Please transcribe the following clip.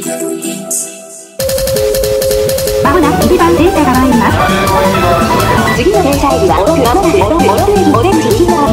まもなく1番停車が参ります。次の停車駅はおろくまもなくおろくおろくお出口右側。